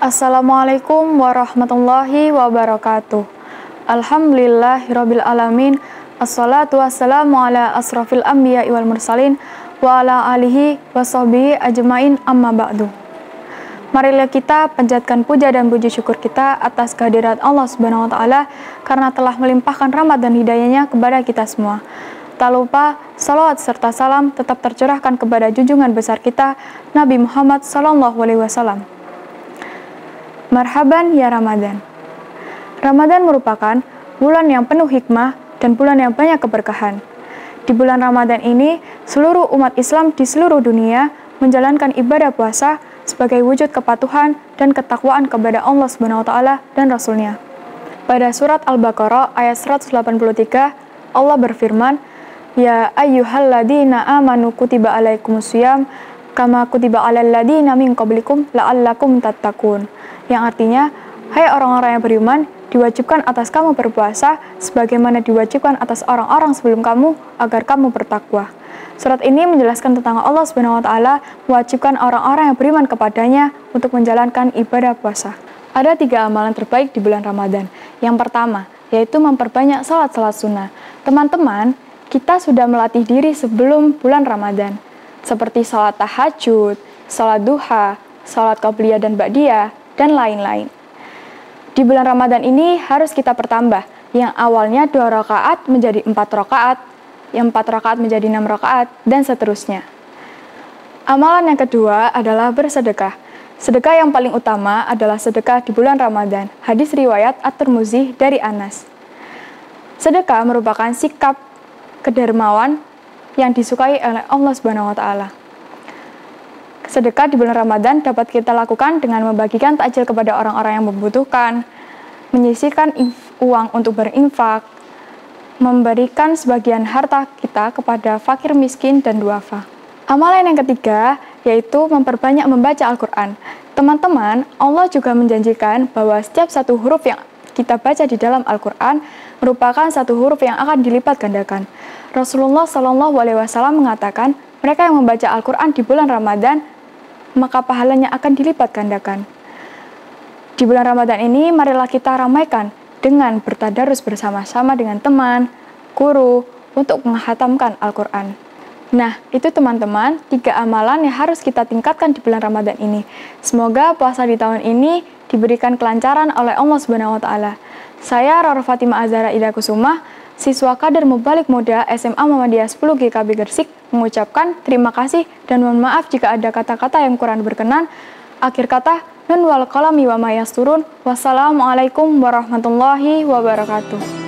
Assalamualaikum warahmatullahi wabarakatuh. Alhamdulillahirabbil alamin. Assalatu wassalamu ala asrofil anbiya'i wal mursalin wa ala alihi wa sahbihi ajmain, amma ba'du. Marilah kita panjatkan puja dan puji syukur kita atas kehadirat Allah Subhanahu wa taala karena telah melimpahkan rahmat dan hidayahnya kepada kita semua. Tak lupa salawat serta salam tetap tercurahkan kepada junjungan besar kita Nabi Muhammad SAW. Marhaban ya Ramadan. Ramadan merupakan bulan yang penuh hikmah dan bulan yang banyak keberkahan. Di bulan Ramadan ini, seluruh umat Islam di seluruh dunia menjalankan ibadah puasa sebagai wujud kepatuhan dan ketakwaan kepada Allah Subhanahu wa taala dan Rasul-Nya. Pada surat Al-Baqarah ayat 183, Allah berfirman, "Ya ayyuhalladzina amanu kutiba alaikumusiyam kama kutiba alal ladzina min qablikum la'allakum tattaqun." Yang artinya, hai orang-orang yang beriman, diwajibkan atas kamu berpuasa sebagaimana diwajibkan atas orang-orang sebelum kamu agar kamu bertakwa. Surat ini menjelaskan tentang Allah Subhanahu wa taala mewajibkan orang-orang yang beriman kepadanya untuk menjalankan ibadah puasa. Ada 3 amalan terbaik di bulan Ramadan. Yang pertama, yaitu memperbanyak salat-salat sunnah. Teman-teman, kita sudah melatih diri sebelum bulan Ramadan, seperti salat tahajud, salat duha, salat qabliyah dan ba'diyah, dan lain-lain. Di bulan Ramadan ini harus kita pertambah, yang awalnya 2 rakaat menjadi 4 rakaat, yang 4 rakaat menjadi 6 rakaat, dan seterusnya. Amalan yang kedua adalah bersedekah. Sedekah yang paling utama adalah sedekah di bulan Ramadan. Hadis riwayat At-Tirmidzi dari Anas. Sedekah merupakan sikap kedermawan yang disukai oleh Allah Subhanahu wa taala. Sedekah di bulan Ramadan dapat kita lakukan dengan membagikan takjil kepada orang-orang yang membutuhkan, menyisihkan uang untuk berinfak, memberikan sebagian harta kita kepada fakir miskin dan duafa. Amalan yang ketiga yaitu memperbanyak membaca Al-Quran. Teman-teman, Allah juga menjanjikan bahwa setiap satu huruf yang kita baca di dalam Al-Quran merupakan satu huruf yang akan dilipat gandakan. Rasulullah SAW mengatakan, mereka yang membaca Al-Quran di bulan Ramadan maka pahalanya akan dilipat gandakan. Di bulan Ramadan ini, marilah kita ramaikan dengan bertadarus bersama-sama dengan teman, guru, untuk menghatamkan Al-Quran. Nah, itu teman-teman, 3 amalan yang harus kita tingkatkan di bulan Ramadan ini. Semoga puasa di tahun ini diberikan kelancaran oleh Allah Subhanahu wa taala. Saya Rara Fatimah Azhara Ida Kusuma, siswa kader Mubalik Muda SMA Muhammadiyah 10 GKB Gresik, mengucapkan terima kasih dan mohon maaf jika ada kata-kata yang kurang berkenan. Akhir kata, nun wal qalami wa ma yasturun. Wassalamualaikum warahmatullahi wabarakatuh.